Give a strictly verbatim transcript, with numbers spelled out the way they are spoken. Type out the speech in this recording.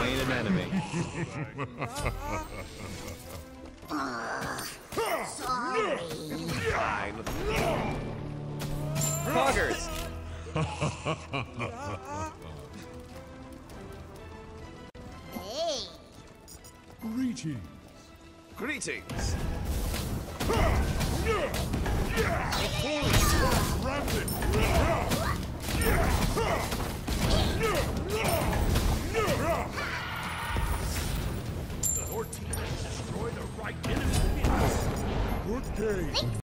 ain't an enemy. Sorry. Fine. Poggers! Hey. Greetings. Greetings. Your team has destroyed the right enemy. Good game.